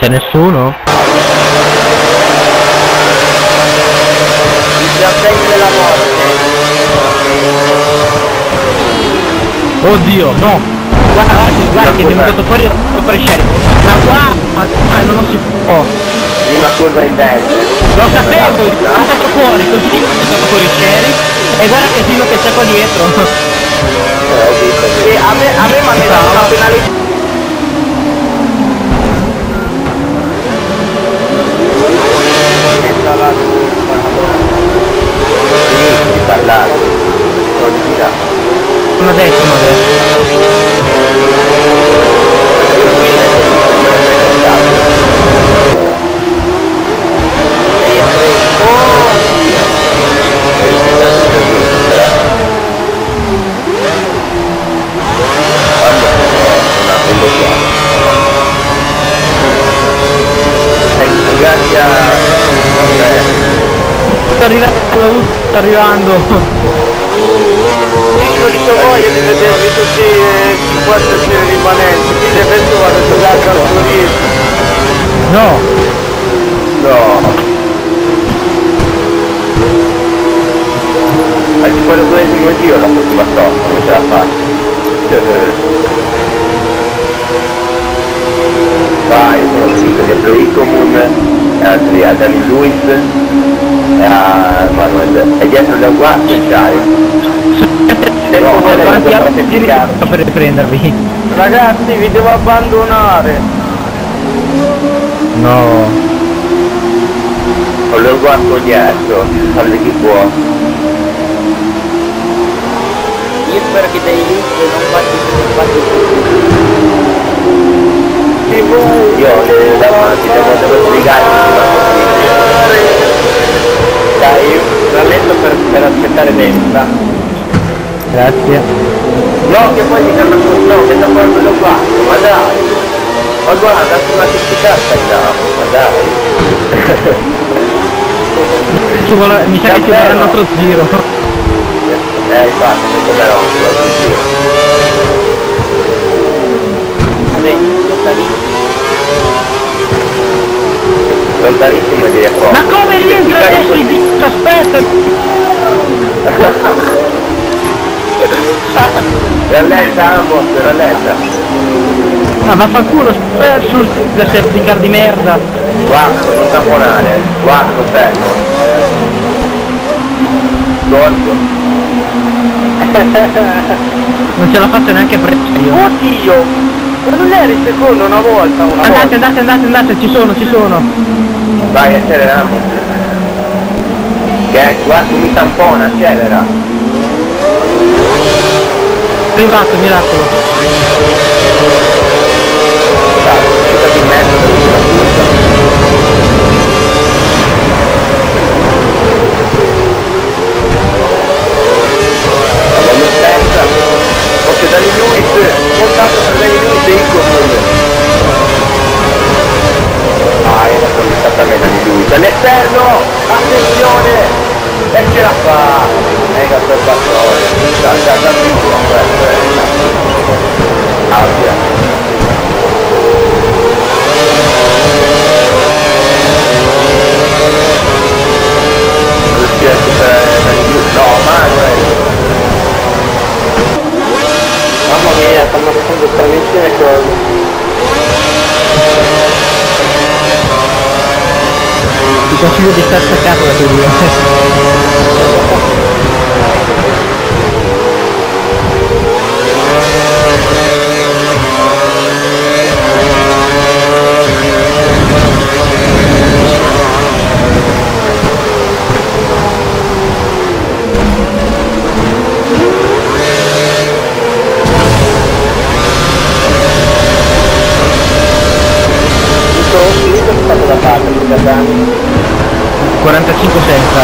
C'è nessuno? Il segno della morte. Oddio, no! Guarda che mi è venuto fuori sheriff. Ma qua non si può. Prima curva in destra. Lo sapevo, sono stato fuori, così è stato fuori sheriff. E guarda che figo che c'è qua dietro. Ho visto. Sì, a me mi hanno dato una penalità. Sì, parlare. Una decima adesso. Sto arrivando. Io dico voglia di vedervi tutti 50 giri rimanenti, quindi adesso vado a giocare a calcolista. No. Anche quello dell'ultimo giro la prossima storia, come ce la faccio? Vai, sono 5 dietro Icomum, altri a Danny Lewis e a Manuel. E dietro da qua c'è Per riprendervi. Ragazzi, vi devo abbandonare. No. Ho lo guardo dietro, salve chi può. Io spero che dai lì non faccio io davanti devo spiegare. Dai, rallento per aspettare destra. Grazie. No, che poi mi danno no, che da quello qua, ma dai. Ma guarda, sulla certificata ma dai. Mi sa che ci vorrà il nostro giro. Infatti, come no, l'altro giro. Lontanissimo di qua. Ma come rientra adesso il dito? Aspetta! Rallenta Amos, rallenta. Ma vaffanculo, sul safety car di merda. Guarda, non tamponare, guarda, fermo. Gorgo. Non ce la faccio neanche a prendere io. Oddio! Ma non eri secondo una volta, Andate, ci sono. Vai, acceleriamo. Che guarda, mi tampona, accelera. Arrivato, miracolo. Dai, uscita di mezzo della curva. Allora, terza. Forse Danny Lewis, contatto per Danny Lewis e Icomum. Era stata bene Danny Lewis. All'esterno, attenzione! E ce la fa! Mega osservatorio. Da più, abbia. No, Manuel! Mamma mia, stanno facendo stranissime cose. Ti consiglio di stare staccato da quello. Da parte, 45 senza.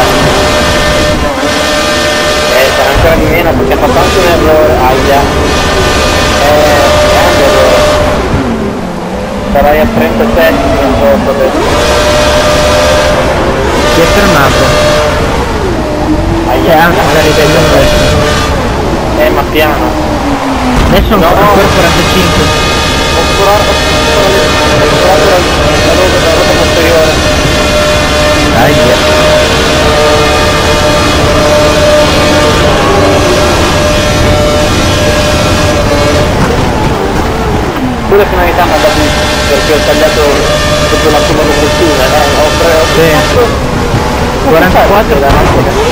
Sarà ancora di meno perché ha fatto anche un errore, aia. Un errore. Sarai a 37 non posso adesso. Si è fermato. Aia, magari ma piano. Adesso ancora 45. Ho curato Pure finalità mi ha dato perché ho tagliato proprio la prima copertura, Sì. 44 da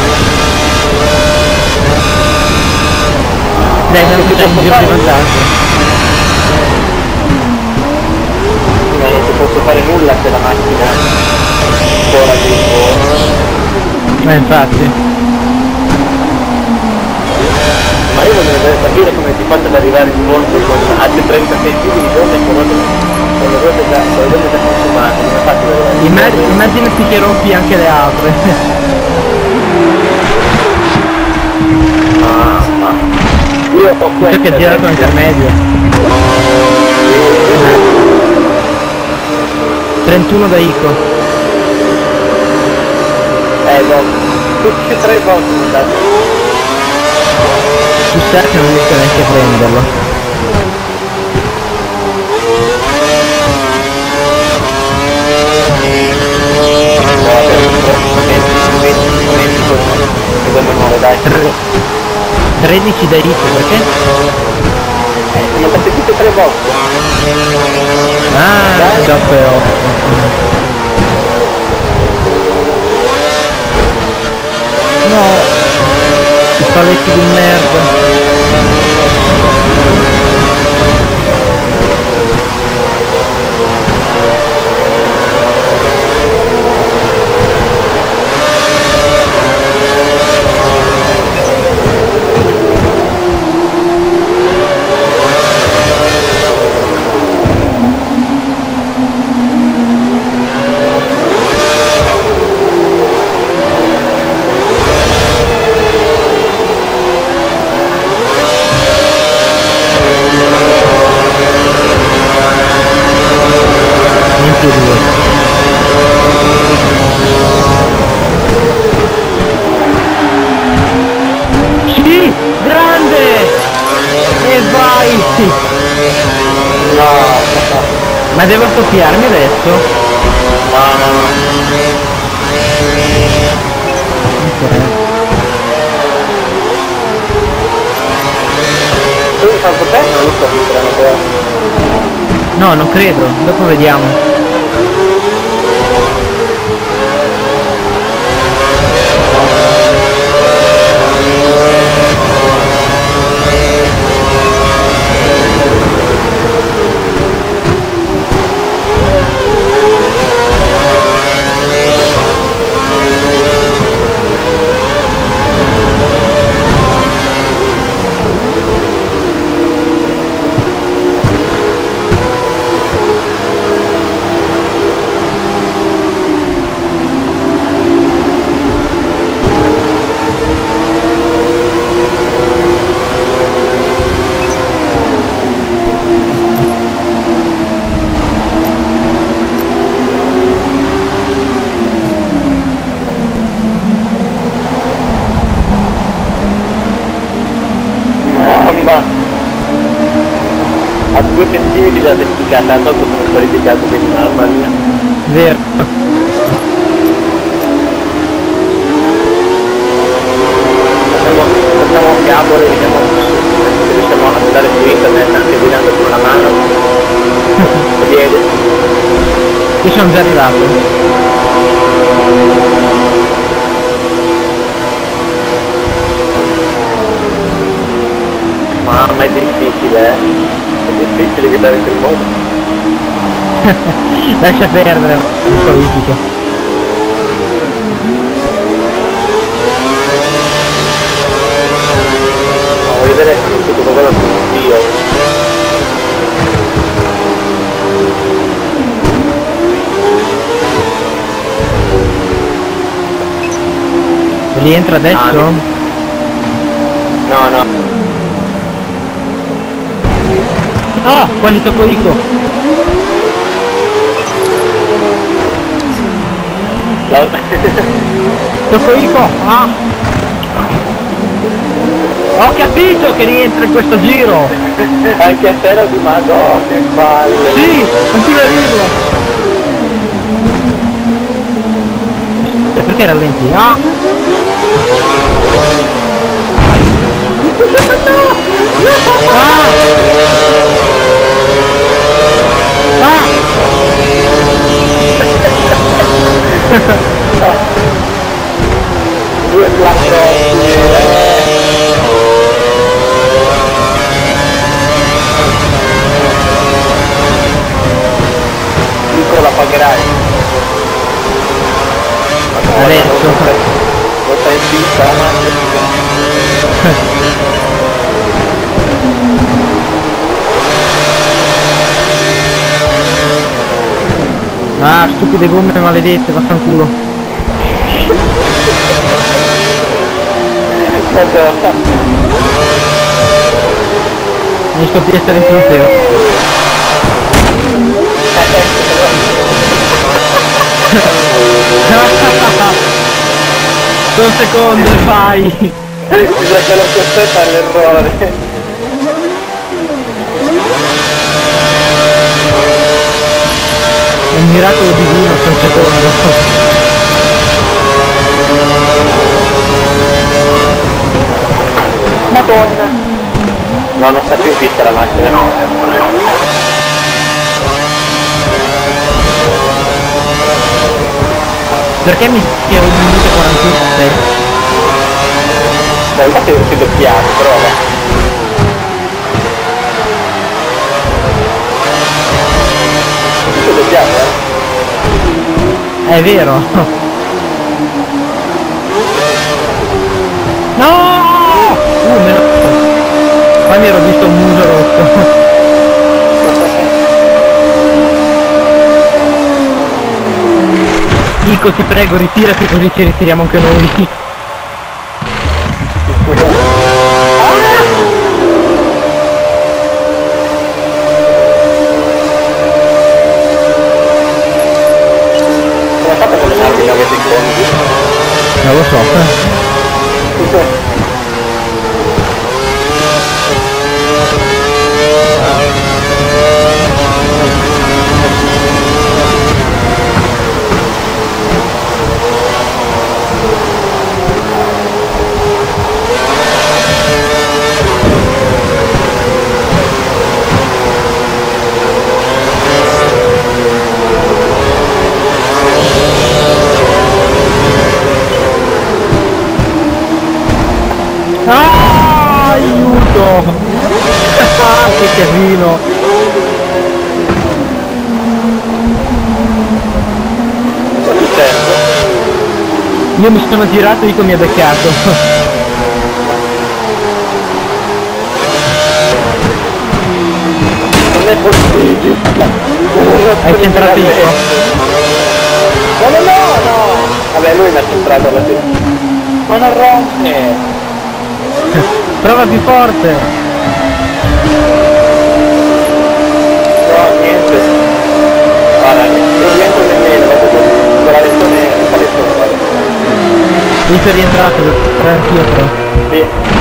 dai, non ti in giro di vantaggio. non ti posso fare nulla se la macchina ancora di Ma infatti. ma io voglio capire come si faccia ad arrivare in fondo con altri 30 centimi di gomme con le gomme già consumate, come faccio ad arrivare? Immaginati che rompi anche le altre. Io ho Questo che ha girato l'intermedio. 31 da Ico. No, tutti e 3 volte Su 7 non riesco neanche a prenderlo. dai. 13 da Ico, perché? Sono passati tutte e 3 volte. Ah, già però. No, i paletti di merda. Sì, grande! E vai! No, Ma devo soffiarmi adesso? no. Tu mi fa un po' te? Non lo so, No, non credo, dopo vediamo. A 2 centimetri da testicata, tanto sono qualificato per un'arma mia. Vero. Facciamo un fiamole e vediamo se riusciamo a andare su internet anche guidando con una mano. Piede. Io sono già arrivato. Mamma è difficile, è difficile guidare in quel modo. Lascia perdere il politico. No, voglio vedere tutto quello che io. Rientra adesso? No. Oh, quali tocco Ico? Tocco Ico? Ah! Ho capito che rientra in questo giro! Anche a te lo di Madonna, che palle! Sì, continua a dirlo! Perché rallenti? Ah! Ah! Due placrotti. Dico la pagherai. Adesso. Lo stai in pista la macchina. Ah, stupide gomme maledette, vaffanculo. Mi sto di essere in trofeo. Un secondo, vai! Bisogna che lo costretta all'errore. Un miracolo divino, sto un secondo. Madonna! No, non sta più in pista la macchina, no. Perché mi sia un minuto 46? Beh, infatti è doppiato, prova. È doppiato, È vero. No! Poi mi ero visto un muso rotto. Nico, ti prego, ritirati così ci ritiriamo anche noi. Come ha fatto a combinarmi 9 secondi? Non lo so. Ah, aiuto! Ah, che casino! Cosa è successo? Io mi sono girato e Nico mi ha beccato. Non è possibile. Hai centrato Nico? No! Vabbè, lui mi ha centrato alla fine. Ma non rompe! Prova più forte! No, niente. Guarda, non rientro nemmeno, con la lezione il palettone, guarda. Mi sono rientrato, anch'io però. Sì.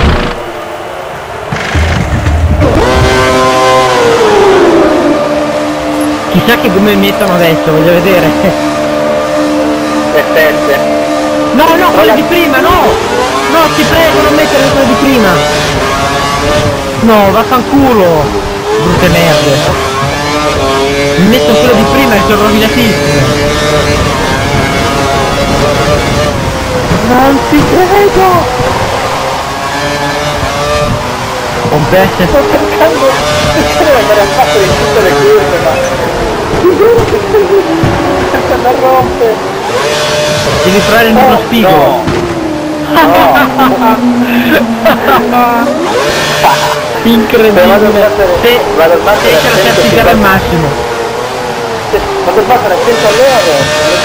Chissà che gomme mettono adesso, voglio vedere. Le stesse. No, quelle di prima, no! No, ti prego, non mettere quelle di prima! No, vaffanculo! Brutte merde! Mi metto quelle di prima e sono rovinatissime! Non ti prego! Compesse? Sto cercando di andare a fare in tutte le curve, ma ti giuro che sto andando a rompere. Devi provare il muro spigolo! Incredibile! Se vado a ce la certificare al massimo! Vado a battere attento a loro,